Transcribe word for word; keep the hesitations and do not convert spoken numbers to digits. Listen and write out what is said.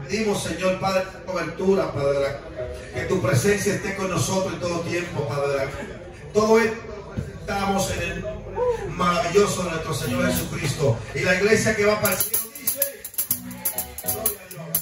Pedimos, Señor Padre, cobertura, Padre, que tu presencia esté con nosotros en todo tiempo, Padre. Todo esto estamos en el maravilloso de nuestro Señor Jesucristo. Y la iglesia que va para el cielo dice: gloria a Dios.